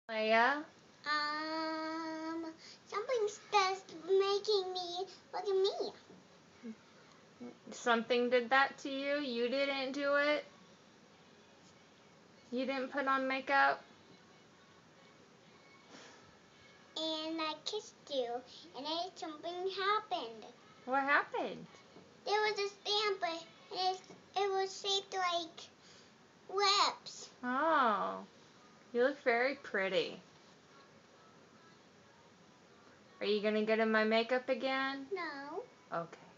Leia? Something's just making me look at me. Something did that to you? You didn't do it? You didn't put on makeup? And I kissed you, and then something happened. What happened? There was a stamp, and it was shaped like lips. Oh, you look very pretty. Are you going to get in my makeup again? No. Okay.